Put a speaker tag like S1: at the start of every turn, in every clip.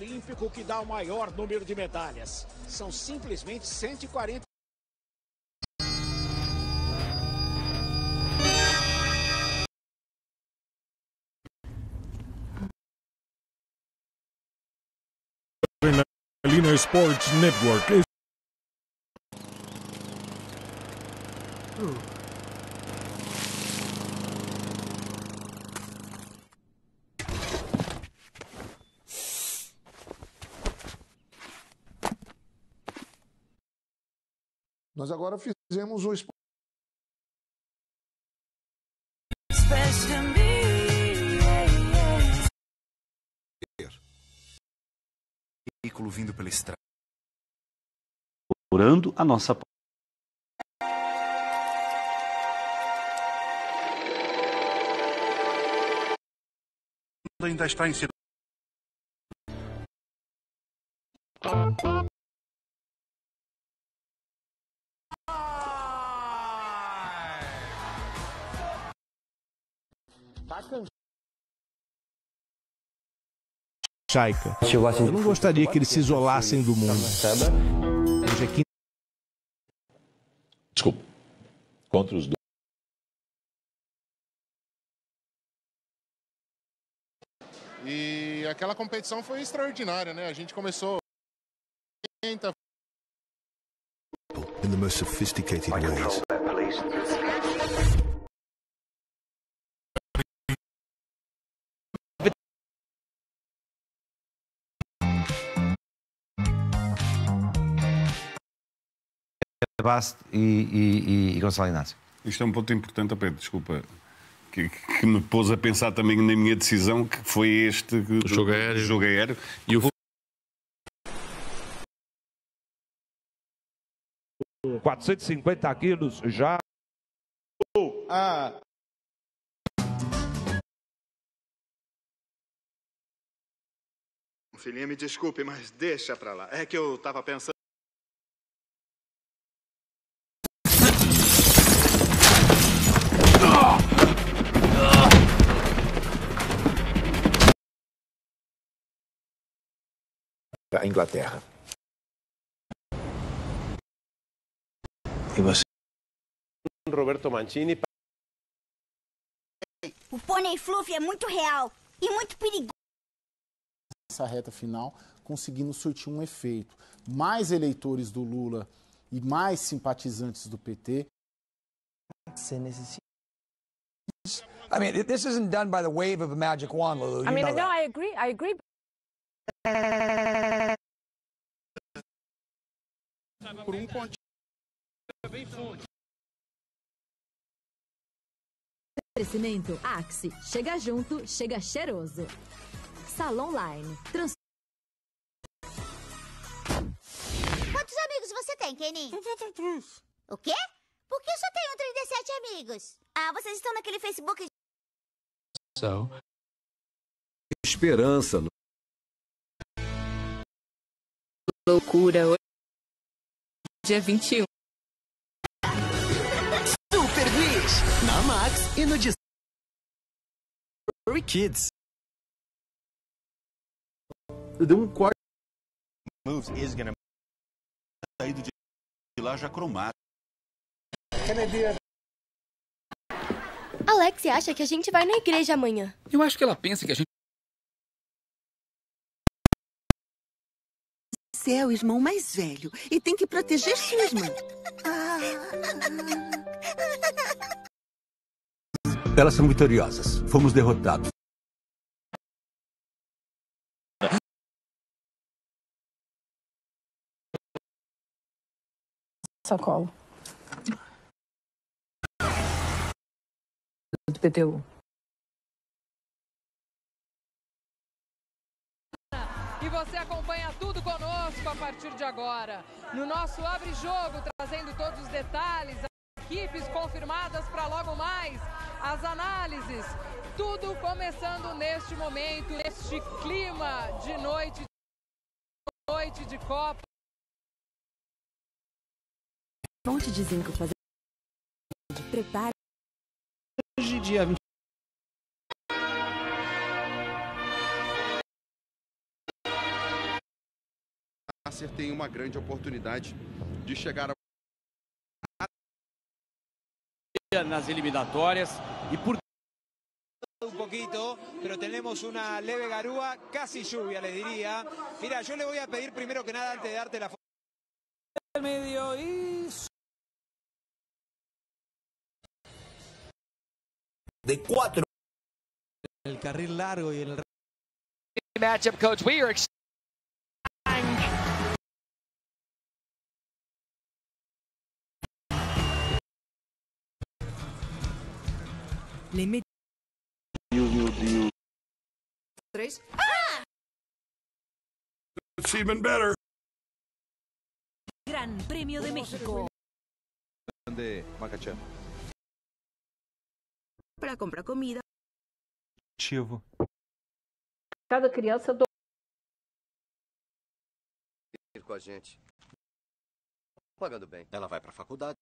S1: olímpico que dá o maior número de medalhas. São simplesmente 140.
S2: Adrenalina Sports Network.
S3: Nós agora fizemos o
S4: veículo vindo pela estrada.
S5: Procurando a nossa
S4: Ainda está em
S6: Chaika. Eu não gostaria que eles se isolassem do mundo. Hoje é quinta.
S7: Desculpa. Contra os dois.
S3: E aquela competição foi extraordinária, né? A gente começou
S4: in the most sophisticated ways.
S8: Bast e Gonçalo Inácio.
S9: Isto é um ponto importante, Pedro, desculpa, que me pôs a pensar também na minha decisão, que foi este jogo aéreo. E o
S6: 450 quilos já.
S4: Filhinha, me desculpe, mas deixa pra lá. É que eu tava pensando.
S10: A Inglaterra. E você?
S11: Roberto Mancini.
S12: O pônei fluff é muito real e muito perigoso.
S3: essa reta final conseguindo surtir um efeito. Mais eleitores do Lula e mais simpatizantes do PT.
S13: I mean, this isn't done by the wave of a magic wand, Lulu.
S14: I mean, no, I agree.
S3: Por um pontinho.
S15: Oferecimento Axi. Chega junto, chega cheiroso. Salão Line.
S12: Quantos amigos você tem, Kenny? O quê? Por que só tenho 37 amigos? Ah, vocês estão naquele Facebook...
S16: Esperança.
S14: Loucura. Hoje é dia 21.
S17: Super Wish na Max e no Discovery Kids.
S3: Eu dei um corte.
S18: Moves is gonna saído de lá já cromado.
S19: Alex acha que a gente vai na igreja amanhã.
S20: Eu acho que ela pensa que a gente...
S21: Você é o irmão mais velho e tem que proteger sua irmã.
S16: Elas são vitoriosas. Fomos derrotados.
S14: Socorro. Do PTU.
S22: E você acompanha tudo conosco a partir de agora. No nosso Abre Jogo, trazendo todos os detalhes, as equipes confirmadas para logo mais, as análises. Tudo começando neste momento, neste clima de noite de Copa.
S15: Fonte de zinco fazer. Prepare.
S6: Hoje, dia 20.
S5: Nasser tem uma grande oportunidade de chegar
S1: nas eliminatórias e por
S20: un poquito, pero tenemos una leve garúa, casi lluvia, les diría. Mira, yo le voy a pedir primero que nada, antes de darte la foto.
S13: El medio y...
S23: De 4.
S13: El carril largo y el...
S1: matchup, coach. We are
S23: Meu Deus.
S15: 3.
S2: It's even better.
S15: Gran Premio de México.
S10: De Macachã.
S21: Para comprar comida.
S14: Cada criança
S10: Ir com a gente. Pagando bem. Ela vai para a faculdade.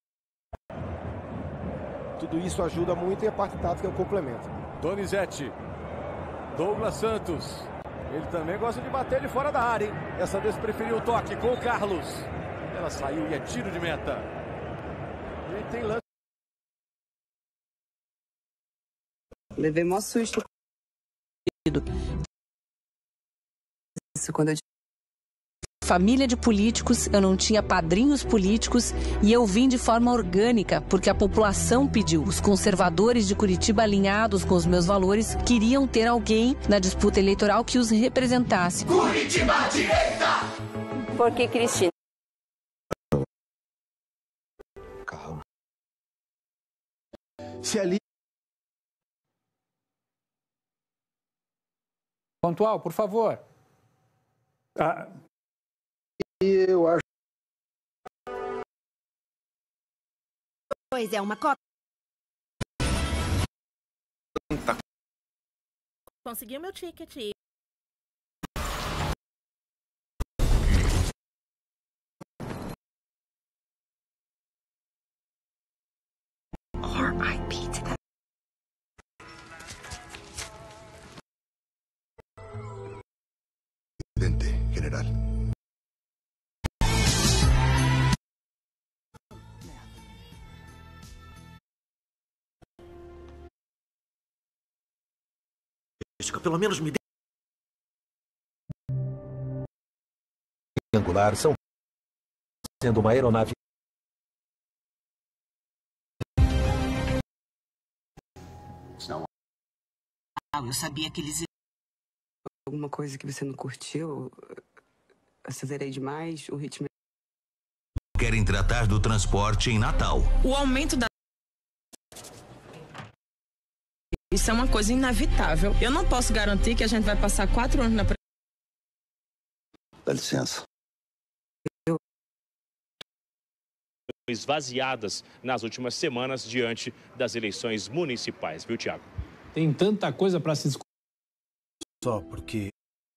S24: Tudo isso ajuda muito e a parte tática é o complemento.
S2: Donizete. Douglas Santos. Ele também gosta de bater de fora da área, hein? Essa vez preferiu o toque com o Carlos. Ela saiu e é tiro de meta. E tem lance.
S21: Levei mó susto. Isso quando eu...
S25: Família de políticos, eu não tinha padrinhos políticos e eu vim de forma orgânica, porque a população pediu. Os conservadores de Curitiba, alinhados com os meus valores, queriam ter alguém na disputa eleitoral que os representasse.
S23: Curitiba à direita!
S14: Porque Cristina.
S10: Calma.
S24: Se ali...
S13: Pontual, por favor.
S24: Eu acho.
S21: Pois é, uma cópia.
S15: Consegui o meu ticket.
S21: R.I.P. to that.
S10: General.
S23: Pelo menos me dê.
S16: Angular são sendo uma aeronave.
S21: Não. Eu sabia que eles... Alguma coisa que você não curtiu? Acelerei demais, o ritmo...
S23: Querem tratar do transporte em Natal.
S14: O aumento da... Isso é uma coisa inevitável. Eu não posso garantir que a gente vai passar 4 anos na...
S10: Dá licença.
S26: Esvaziadas nas últimas semanas diante das eleições municipais, viu, Thiago?
S6: Tem tanta coisa para se discutir.
S10: Só porque...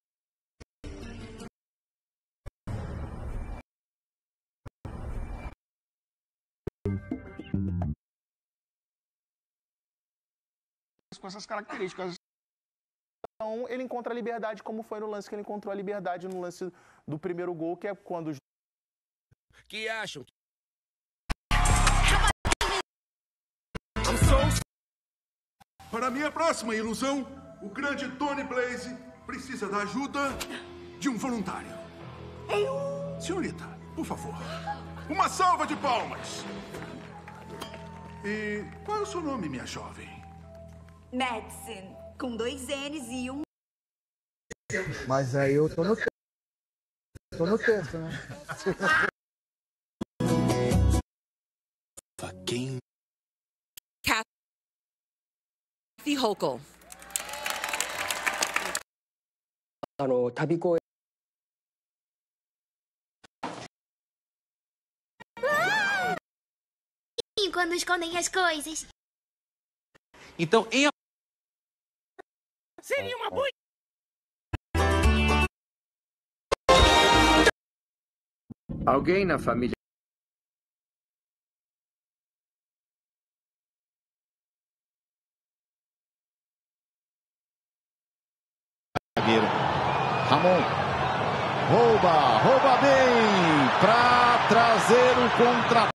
S27: com essas características. Então, ele encontra a liberdade como foi no lance que ele encontrou a liberdade no lance do primeiro gol, que é quando...
S23: Que acham?
S2: Para minha próxima ilusão, o grande Tony Blaze precisa da ajuda de um voluntário. Senhorita, por favor, uma salva de palmas. E qual é o seu nome, minha jovem?
S21: Madison, com 2 N's e um...
S24: Mas aí eu tô no texto. Tô no texto, né?
S17: Fucking...
S14: Kathy Hochul.
S10: 旅公演
S12: Quando escondem as coisas.
S23: Então, em...
S12: Seria uma boa...
S10: Alguém na família...
S3: Ramon. Rouba bem para trazer o contra.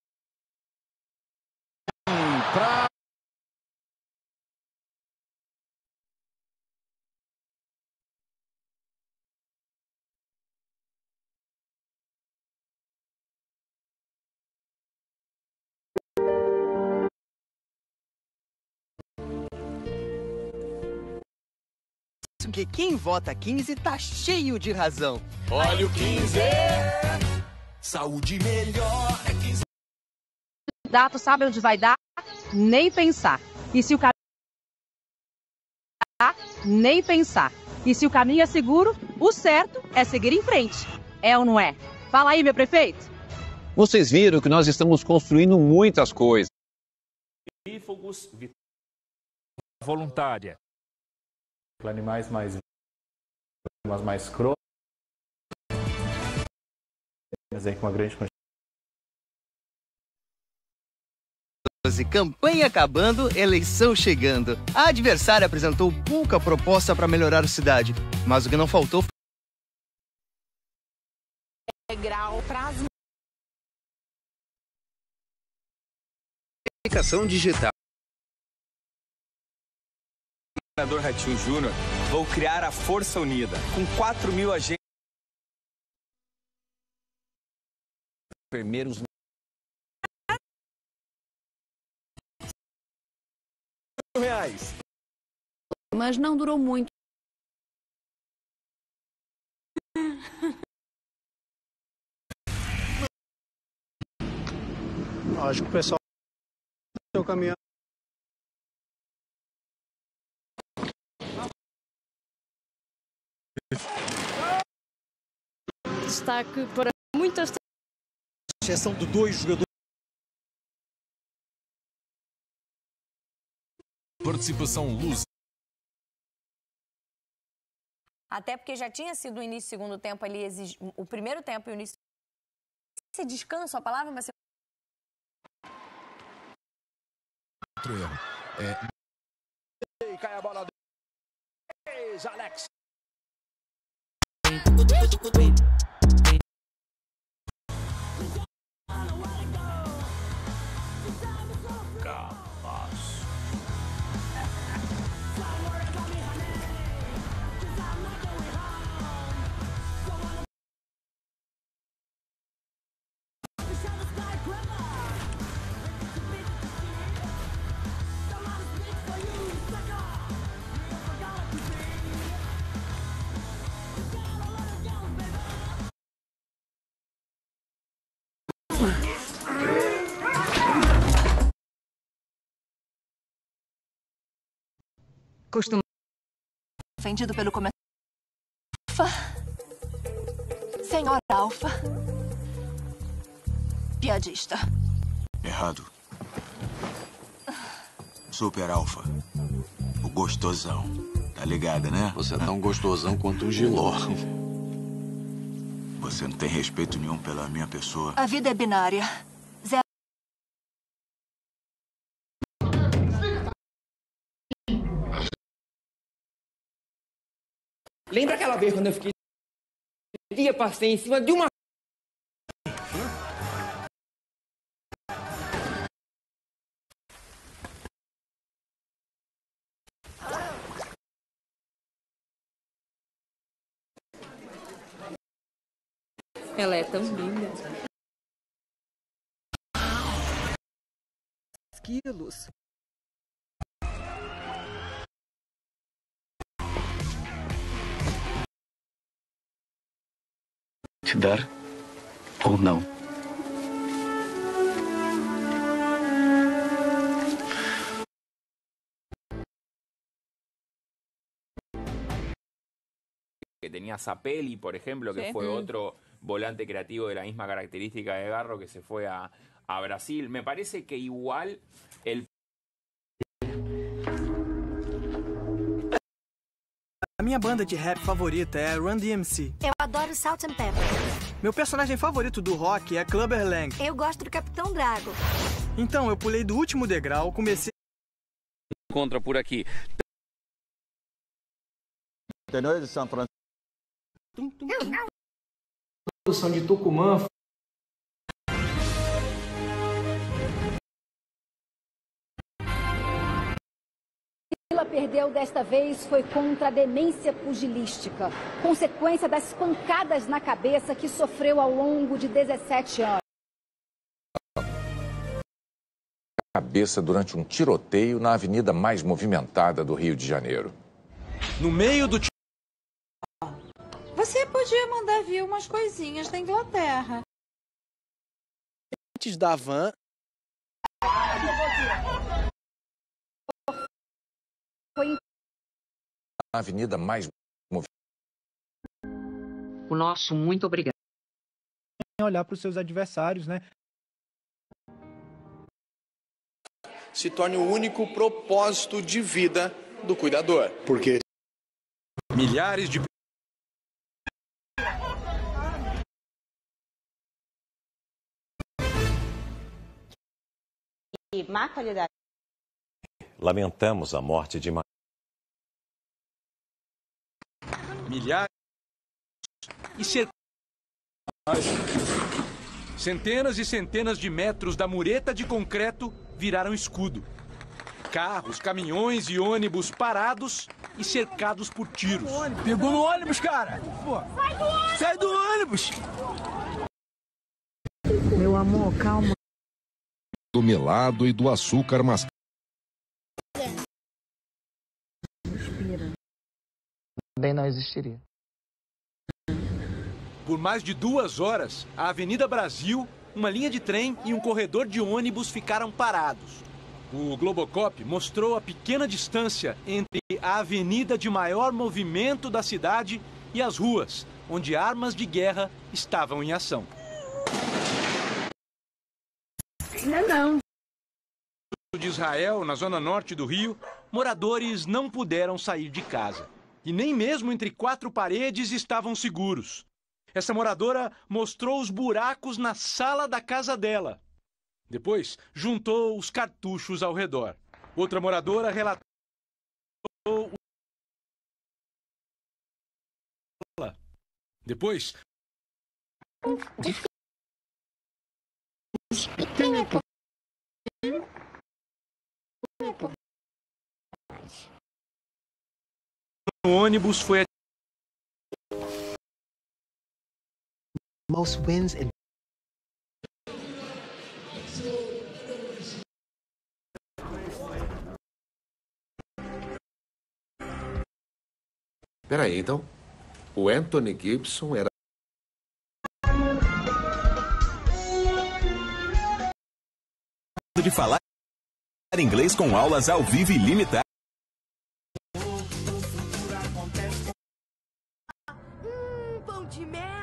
S17: Que quem vota 15 tá cheio de razão.
S4: Olha o 15. Saúde melhor é 15.
S25: O candidato sabe onde vai dar? Nem pensar. E se o caminho nem pensar. E se o caminho é seguro, o certo é seguir em frente. É ou não é? Fala aí, meu prefeito.
S7: Vocês viram que nós estamos construindo muitas coisas.
S8: Trífugos, voluntária.
S9: Animais mais crônicos, com uma grande quantidade.
S17: Campanha acabando, eleição chegando. A adversária apresentou pouca proposta para melhorar a cidade, mas o que não faltou foi
S7: comunicação digital.
S11: Governador Ratinho Júnior, vou criar a Força Unida, com 4.000 agentes.
S7: Enfermeiros.
S11: R$1.000.
S25: Mas não durou muito.
S9: Acho que o pessoal está caminhando.
S15: Destaque para muitas.
S9: Exceção de 2 jogadores.
S8: Participação luz.
S18: Até porque já tinha sido o início do segundo tempo ali, o primeiro tempo e o início. Esse descanso, a palavra, mas.
S8: Outro erro. Cai a bola. Alex.
S25: Costuma ofendido pelo comentário. Alfa. Senhor Alfa. Piadista.
S19: Errado. Super Alfa. O gostosão. Tá ligada, né?
S28: Você é tão gostosão quanto um giló.
S19: Você não tem respeito nenhum pela minha pessoa.
S25: A vida é binária.
S29: Lembra aquela vez quando eu fiquei... Eu passei em cima de uma...
S15: Ela é tão linda.
S25: Quilos.
S28: Te dar ou não?
S30: Que tenía Zapelli, por ejemplo, que fue otro volante creativo de la misma característica de Garro que se fue a Brasil. Me parece que igual el...
S31: A minha banda de rap favorita é Run DMC.
S12: Eu adoro Salt and Pepper.
S31: Meu personagem favorito do rock é Clubber Lang.
S12: Eu gosto do Capitão Drago.
S31: Então, eu pulei do último degrau, comecei...
S7: Encontra por aqui.
S9: De São Francisco.
S29: produção de Tucumã.
S1: Lula perdeu desta vez foi contra a demência pugilística, consequência das pancadas na cabeça que sofreu ao longo de 17 anos.
S2: Cabeça durante um tiroteio na avenida mais movimentada do Rio de Janeiro.
S5: No meio do
S6: Você podia mandar vir umas coisinhas da Inglaterra.
S5: antes da van.
S2: Foi a avenida mais movimentada.
S13: O nosso muito obrigado.
S24: Olhar para os seus adversários, né?
S13: Se torne o único propósito de vida do cuidador.
S5: Porque milhares de
S16: e má qualidade.
S20: Lamentamos a morte de
S5: milhares e centenas e centenas de metros da mureta de concreto viraram escudo. Carros, caminhões e ônibus parados e cercados por tiros. Pegou no ônibus, cara! Pô. Sai do ônibus!
S6: Meu amor, calma.
S16: Do melado e do açúcar mascavo.
S6: Também não existiria.
S5: Por mais de 2 horas, a Avenida Brasil, uma linha de trem e um corredor de ônibus ficaram parados. O Globocop mostrou a pequena distância entre a avenida de maior movimento da cidade e as ruas, onde armas de guerra estavam em ação.
S6: Não.
S5: De Israel, na zona norte do Rio, moradores não puderam sair de casa. E nem mesmo entre 4 paredes estavam seguros. Essa moradora mostrou os buracos na sala da casa dela. Depois, juntou os cartuchos ao redor. Outra moradora relatou depois o ônibus foi
S6: most wins in
S16: Peraí, então, o Anthony Gibson era...
S8: De falar inglês com aulas ao vivo e limitadas.
S6: Pão de mel.